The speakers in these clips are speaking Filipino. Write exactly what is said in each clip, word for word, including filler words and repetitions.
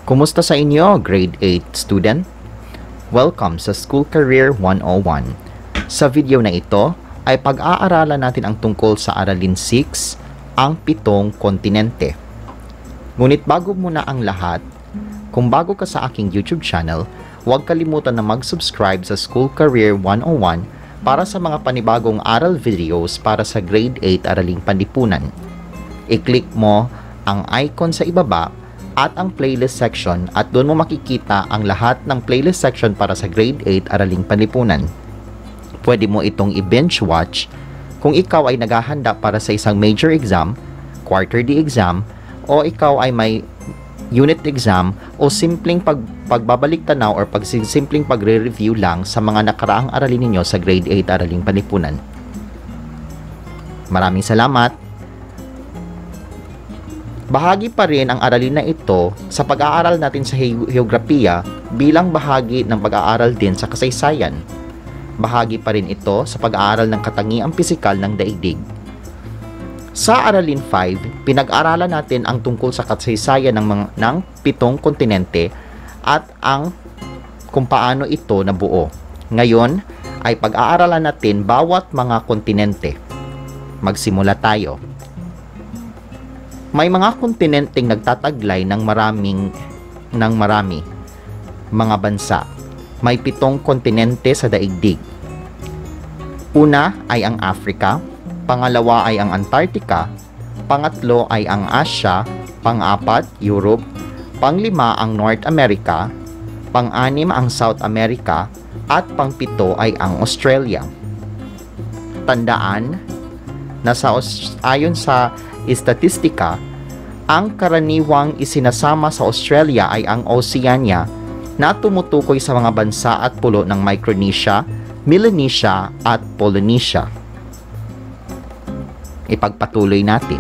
Kumusta sa inyo, grade eight student? Welcome sa School Career one oh one. Sa video na ito ay pag-aaralan natin ang tungkol sa Aralin six, ang pitong kontinente. Ngunit bago muna ang lahat, kung bago ka sa aking YouTube channel, huwag kalimutan na mag-subscribe sa School Career one oh one para sa mga panibagong aral videos para sa grade eight Araling Panlipunan. I-click mo ang icon sa ibaba at ang playlist section at doon mo makikita ang lahat ng playlist section para sa grade eight Araling Panlipunan. Pwede mo itong i-binge watch kung ikaw ay naghahanda para sa isang major exam, quarterly exam, o ikaw ay may unit exam o simpleng pag pagbabalik tanaw or pag simpleng pagre-review lang sa mga nakaraang aralin ninyo sa grade eight Araling Panlipunan. Maraming salamat. Bahagi pa rin ang aralin na ito sa pag-aaral natin sa heograpiya bilang bahagi ng pag-aaral din sa kasaysayan. Bahagi pa rin ito sa pag-aaral ng katangiang pisikal ng daigdig. Sa Aralin five, pinag-aralan natin ang tungkol sa kasaysayan ng, mga, ng pitong kontinente at ang kung paano ito nabuo. Ngayon ay pag-aaralan natin bawat mga kontinente. Magsimula tayo. May mga kontinenteng nagtataglay ng maraming ng marami mga bansa. May pitong kontinente sa daigdig. Una ay ang Africa, pangalawa ay ang Antarctica, pangatlo ay ang Asia, pang-apat Europe, panglima ang North America, pang-anim ang South America, at pangpito ay ang Australia. Tandaan na sa ayon sa istatistika, ang karaniwang isinasama sa Australia ay ang Oceania na tumutukoy sa mga bansa at pulo ng Micronesia, Melanesia at Polynesia. Ipagpatuloy natin.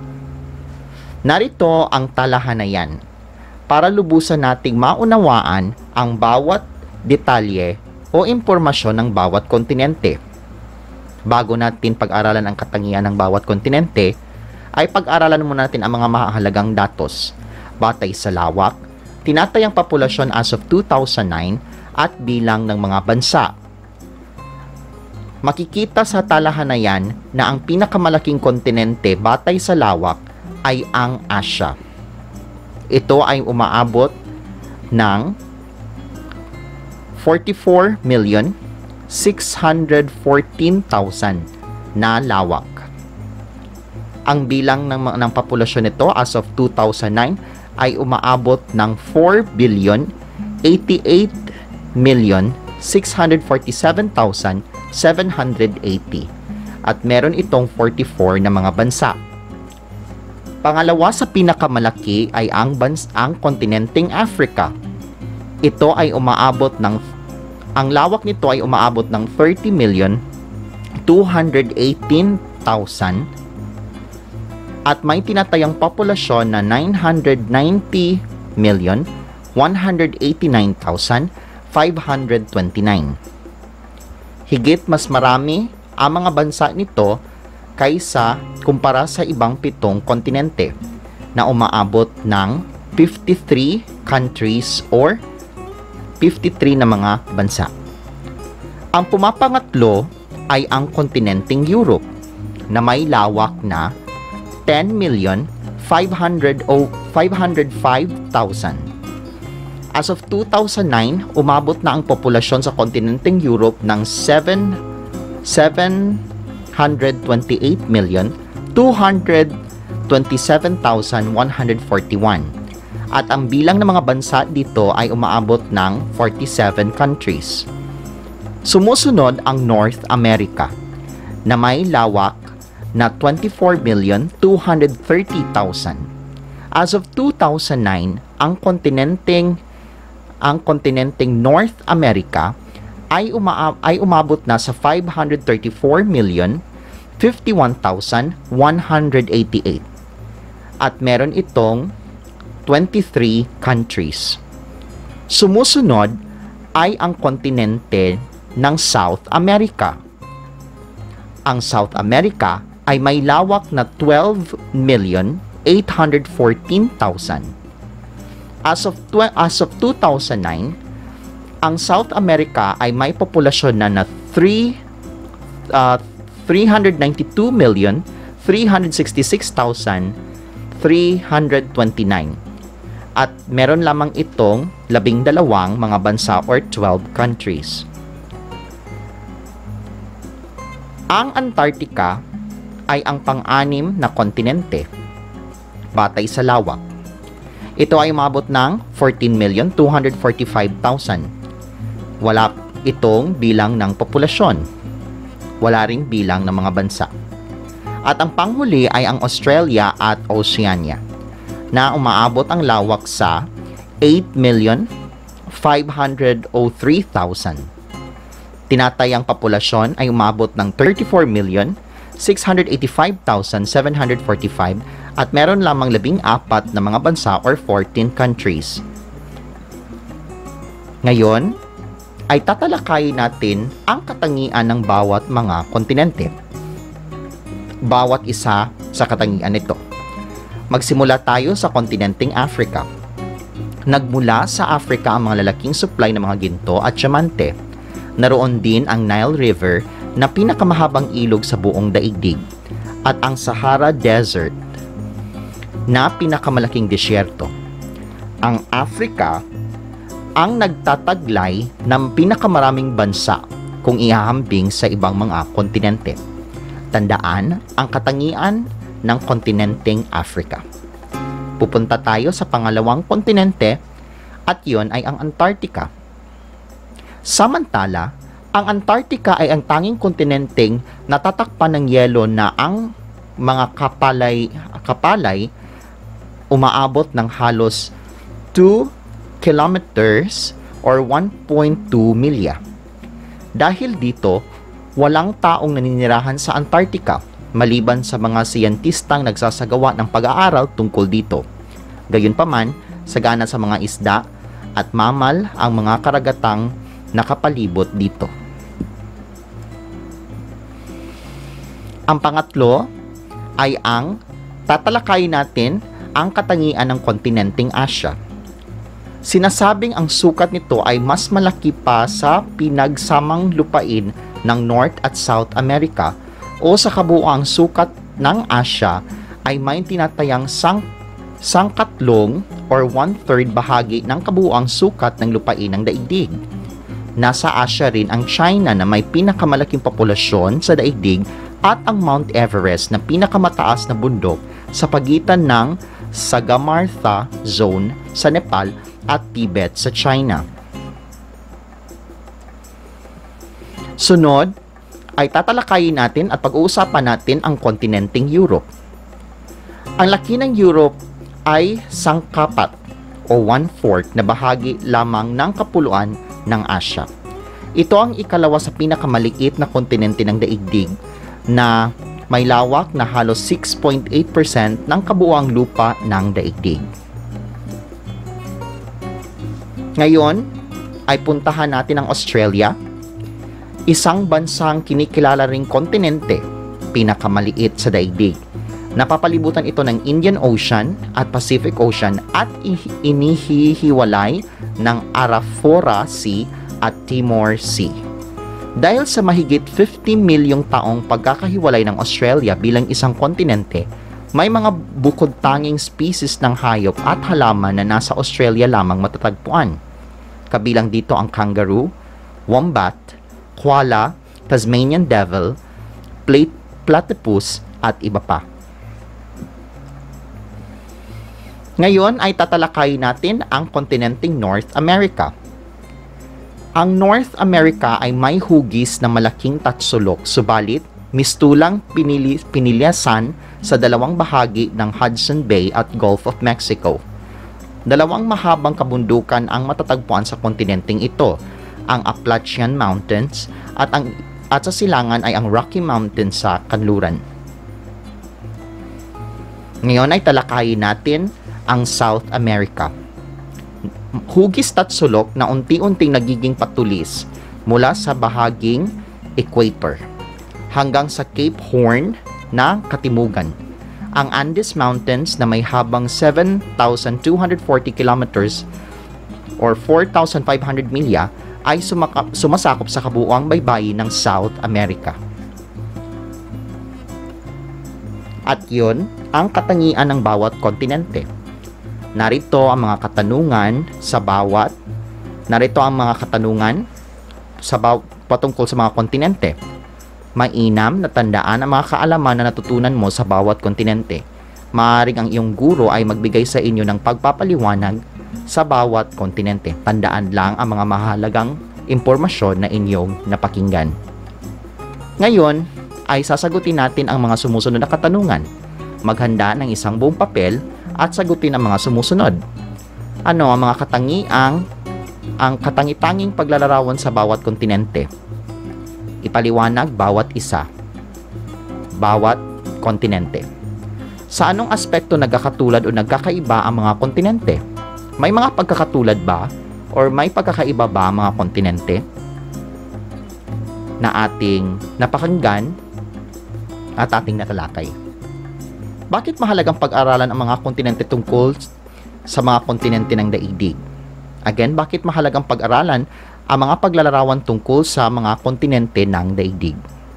Narito ang talahanayan para lubusan nating maunawaan ang bawat detalye o impormasyon ng bawat kontinente. Bago natin pag-aralan ang katangian ng bawat kontinente, ay pag-aralan muna natin ang mga mahalagang datos. Batay sa lawak, tinatayang populasyon as of two thousand nine at bilang ng mga bansa. Makikita sa talahanayan na ang pinakamalaking kontinente batay sa lawak ay ang Asia. Ito ay umaabot ng forty-four million six hundred fourteen thousand na lawak. Ang bilang ng, ng populasyon nito as of two thousand nine ay umaabot ng four billion eighty-eight million six hundred forty-seven thousand seven hundred eighty at meron itong forty-four na mga bansa. Pangalawa sa pinakamalaki ay ang bans ang kontinenteng Africa. Ito ay umaabot ng ang lawak nito ay umaabot ng thirty million two hundred eighteen thousand at may tinatayang populasyon na nine hundred ninety million one hundred eighty-nine thousand five hundred twenty-nine. Higit mas marami ang mga bansa nito kaysa kumpara sa ibang pitong kontinente na umaabot ng fifty-three countries or fifty-three na mga bansa. Ang pumapangatlo ay ang kontinenteng Europe na may lawak na ten million five hundred five thousand. As of two thousand nine, umabot na ang populasyon sa kontinenteng Europe ng seven hundred twenty-eight million two hundred twenty-seven thousand one hundred forty-one. At ang bilang ng mga bansa dito ay umaabot ng forty-seven countries. Sumusunod ang North America na may lawak na twenty-four million two hundred thirty thousand. As of two thousand nine, ang kontinenteng ang kontinenteng North America ay, uma ay umabot na sa five hundred thirty-four million fifty-one thousand one hundred eighty-eight. At meron itong twenty-three countries. Sumusunod ay ang kontinente ng South America. Ang South America ay may lawak na twelve million eight hundred fourteen thousand. As of, as of two thousand nine, ang South America ay may populasyon na na three, uh, three hundred ninety-two million three hundred sixty-six thousand three hundred twenty-nine. At meron lamang itong labing dalawang mga bansa or twelve countries. Ang Antarctica ay ang pang-anim na kontinente batay sa lawak. Ito ay umabot ng fourteen million two hundred forty-five thousand. Wala itong bilang ng populasyon. Wala ring bilang ng mga bansa. At ang panghuli ay ang Australia at Oceania, na umaabot ang lawak sa eight million five hundred three thousand. Tinatayang populasyon ay umabot ng thirty-four million six hundred eighty-five thousand seven hundred forty-five at meron lamang labing apat na mga bansa or fourteen countries. Ngayon, ay tatalakayin natin ang katangian ng bawat mga kontinente. Bawat isa sa katangian nito. Magsimula tayo sa kontinenteng Africa. Nagmula sa Africa ang mga lalaking supply ng mga ginto at diamante. Naroon din ang Nile River na pinakamahabang ilog sa buong daigdig at ang Sahara Desert na pinakamalaking disyerto. Ang Africa ang nagtataglay ng pinakamaraming bansa kung ihahambing sa ibang mga kontinente. Tandaan ang katangian ng kontinenteng Africa. Pupunta tayo sa pangalawang kontinente at yon ay ang Antarctica. Samantala, ang Antarctica ay ang tanging kontinenteng natatakpan ng yelo na ang mga kapalay, kapalay umaabot ng halos two kilometers or one point two milya. Dahil dito, walang taong naninirahan sa Antarctica maliban sa mga siyentistang nagsasagawa ng pag-aaral tungkol dito. Gayunpaman, sagana sa mga isda at mamal ang mga karagatang nakapalibot dito. Ang pangatlo ay ang tatalakayin natin ang katangian ng kontinenteng Asia. Sinasabing ang sukat nito ay mas malaki pa sa pinagsamang lupain ng North at South America o sa kabuuang sukat ng Asia ay may tinatayang sang sangkatlong or one-third bahagi ng kabuuang sukat ng lupain ng daigdig. Nasa Asia rin ang China na may pinakamalaking populasyon sa daigdig at ang Mount Everest na pinakamataas na bundok sa pagitan ng Sagamartha Zone sa Nepal at Tibet sa China. Sunod ay tatalakayin natin at pag-uusapan natin ang kontinenteng Europe. Ang laki ng Europe ay sangkapat o one-fourth na bahagi lamang ng kapuluan ng Asia. Ito ang ikalawa sa pinakamaliit na kontinente ng daigdig na may lawak na halos six point eight percent ng kabuuang lupa ng daigdig. Ngayon ay puntahan natin ang Australia, isang bansang kinikilala ring kontinente, pinakamaliit sa daigdig. Napapalibutan ito ng Indian Ocean at Pacific Ocean at inihihiwalay ng Arafura Sea at Timor Sea. Dahil sa mahigit fifty milyong taong pagkakahiwalay ng Australia bilang isang kontinente, may mga bukod tanging species ng hayop at halaman na nasa Australia lamang matatagpuan. Kabilang dito ang kangaroo, wombat, koala, Tasmanian devil, platypus at iba pa. Ngayon ay tatalakayin natin ang kontinenteng North America. Ang North America ay may hugis na malaking tatsulok, subalit mistulang pinili, pinilyasan sa dalawang bahagi ng Hudson Bay at Gulf of Mexico. Dalawang mahabang kabundukan ang matatagpuan sa kontinenteng ito, ang Appalachian Mountains at ang at sa silangan ay ang Rocky Mountains sa kanluran. Ngayon ay talakayin natin ang South America. Hugis tatsulok na unti-unting nagiging patulis mula sa bahaging equator hanggang sa Cape Horn na katimugan Ang Andes Mountains na may habang seven thousand two hundred forty kilometers or four thousand five hundred milya ay sumaka- sumasakop sa kabuuang baybayin ng South America. At yun ang katangian ng bawat kontinente. Narito ang mga katanungan sa bawat narito ang mga katanungan sa baw- patungkol sa mga kontinente. Mainam na tandaan ang mga kaalaman na natutunan mo sa bawat kontinente. Maaaring ang iyong guro ay magbigay sa inyo ng pagpapaliwanag sa bawat kontinente. Tandaan lang ang mga mahalagang impormasyon na inyong napakinggan. Ngayon ay sasagutin natin ang mga sumusunod na katanungan. Maghanda ng isang buong papel at sagutin ang mga sumusunod. Ano ang mga katangiang ang katangi-tanging paglalarawan sa bawat kontinente? Ipaliwanag bawat isa. Bawat kontinente. Sa anong aspekto nagkakatulad o nagkakaiba ang mga kontinente? May mga pagkakatulad ba or may pagkakaiba ba ang mga kontinente na ating napakinggan at ating natalakay? Bakit mahalagang pag-aralan ang mga kontinente tungkol sa mga kontinente ng daigdig? Again, bakit mahalagang pag-aralan ang mga paglalarawan tungkol sa mga kontinente ng daigdig?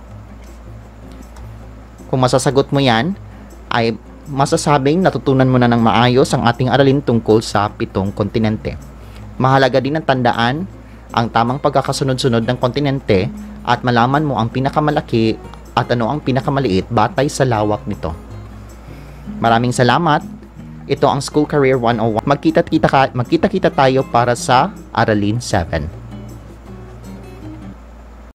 Kung masasagot mo yan, ay masasabing natutunan mo na ng maayos ang ating aralin tungkol sa pitong kontinente. Mahalaga din ang tandaan ang tamang pagkakasunod-sunod ng kontinente at malaman mo ang pinakamalaki at ano ang pinakamaliit batay sa lawak nito. Maraming salamat. Ito ang School Career one oh one. Magkita-kita ka, magkita-kita tayo para sa Aralin seven.